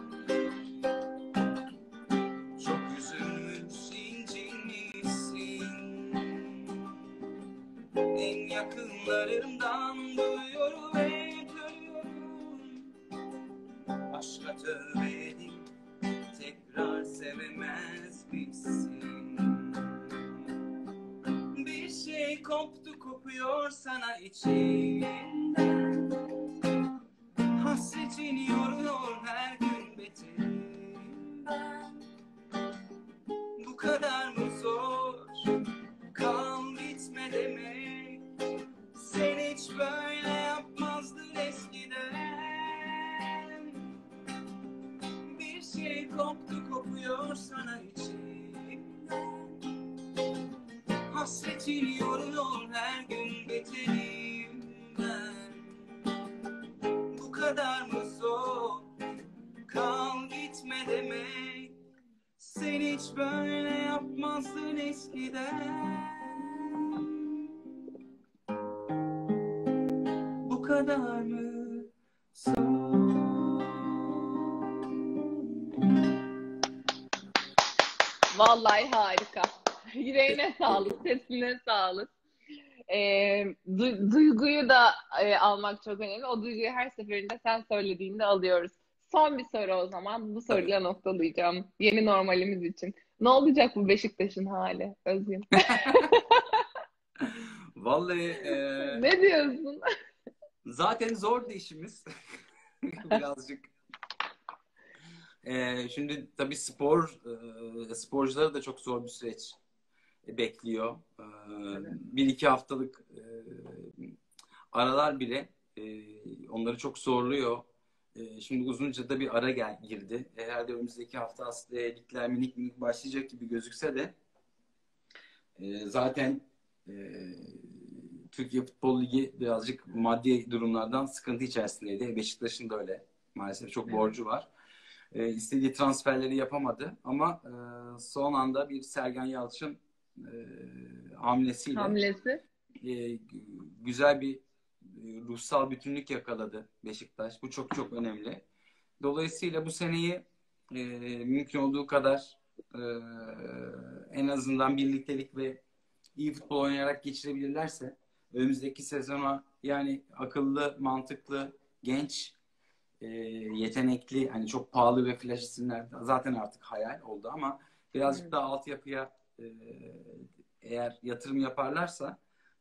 Çok üzülmüş, incinmişsin. En yakınlarımdan duyuyorum, hep ölüyorum. Aşka tövbe edip tekrar sevemez misin? Bir şey koptu, kopuyor sana içinden. Hasretin yoruyor her gün beterimden. Bu kadar mı zor? Kal gitme demek. Sen hiç böyle yapmazdın eskiden. Bir şey koptu, kopuyor sana içimden. Hasretin yoruyor her gün beterimden. Bu kadar mı zor? Kal gitme demek. Sen hiç böyle yapmazdın eskiden. Bu kadar mı zor? Vallahi harika. Yüreğine sağlık, sesine sağlık. Duyguyu da almak çok önemli. O duyguyu her seferinde sen söylediğinde alıyoruz. Son bir soru o zaman. Bu Tabii. soruyla noktalayacağım. Yeni normalimiz için. Ne olacak bu Beşiktaş'ın hali Özgün? Vallahi Ne diyorsun? zaten zordu işimiz. Birazcık. Şimdi tabii sporcuları da çok zor bir süreç bekliyor. Bir iki haftalık aralar bile onları çok zorluyor. Şimdi uzunca da bir ara girdi. Herhalde önümüzdeki hafta aslında ligler minik minik başlayacak gibi gözükse de zaten Türkiye Futbol Ligi birazcık maddi durumlardan sıkıntı içerisindeydi. Beşiktaş'ın da öyle. Maalesef çok borcu var. İstediği transferleri yapamadı ama son anda bir Sergen Yalçın hamlesi güzel bir ruhsal bütünlük yakaladı Beşiktaş. Bu çok çok önemli. Dolayısıyla bu seneyi mümkün olduğu kadar en azından birliktelik ve iyi futbol oynayarak geçirebilirlerse önümüzdeki sezona yani akıllı, mantıklı, genç, yetenekli, hani çok pahalı ve flash isimler zaten artık hayal oldu ama birazcık daha altyapıya eğer yatırım yaparlarsa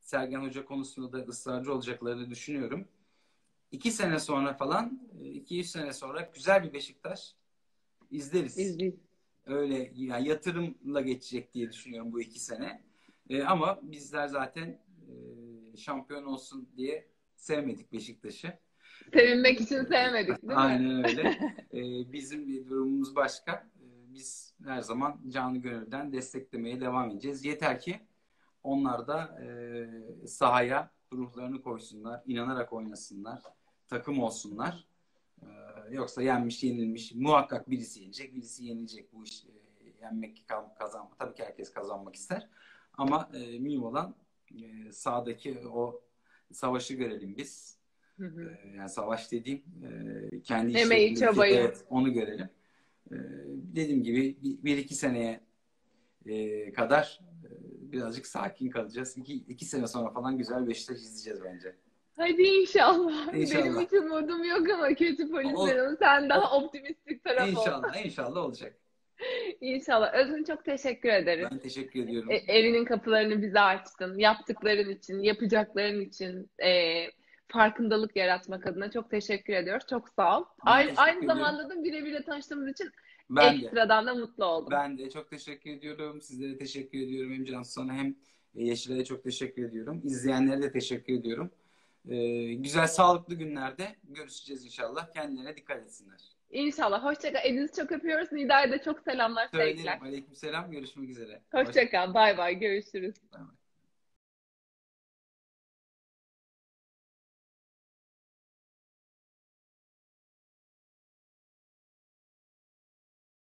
Sergen Hoca konusunda da ısrarcı olacaklarını düşünüyorum. 2 sene sonra falan, 2-3 sene sonra güzel bir Beşiktaş izleriz. İzleyin. Öyle yani yatırımla geçecek diye düşünüyorum bu 2 sene. Ama bizler zaten şampiyon olsun diye sevmedik Beşiktaş'ı. Sevinmek için sevmedik, değil mi? Aynen öyle. Bizim bir durumumuz başka. Biz her zaman canı gönülden desteklemeye devam edeceğiz. Yeter ki onlar da sahaya ruhlarını koysunlar, inanarak oynasınlar, takım olsunlar. Yoksa yenmiş, yenilmiş, muhakkak birisi yenecek, birisi yenilecek. Bu iş yenmek, kazanmak. Tabii ki herkes kazanmak ister. Ama mühim olan sahadaki o savaşı görelim biz. Hı hı. Yani savaş dediğim kendi Emeği, işlerindeki, çabayı. evet, onu görelim. Dediğim gibi 1-2 seneye kadar birazcık sakin kalacağız. 2 sene sonra falan güzel Beşiktaş izleyeceğiz bence. Hadi inşallah. Benim İnşallah. hiç umudum yok ama kötü O, polislerin. Sen o, daha optimistik taraf ol. inşallah olacak. İnşallah. Özün, çok teşekkür ederiz. Ben teşekkür ediyorum. Evinin kapılarını bize açtın. Yaptıkların için, yapacakların için farkındalık yaratmak adına çok teşekkür ediyoruz. Çok sağ ol. Ben Aynı teşekkür ediyorum. zamanda da birebir tanıştığımız için Ben de. ekstradan da mutlu oldum. Ben de çok teşekkür ediyorum. Sizlere teşekkür ediyorum. Hem Cansu sana hem Yeşilay'a çok teşekkür ediyorum. İzleyenlere de teşekkür ediyorum. Güzel, sağlıklı günlerde görüşeceğiz inşallah. Kendilerine dikkat etsinler. İnşallah. Hoşça kal. Ediz'i çok öpüyoruz. Nida'ya da çok selamlar, sevgiler. Söyleyelim. Aleykümselam. Görüşmek üzere. Hoşça kal. Bay bay. Görüşürüz. Bay bay.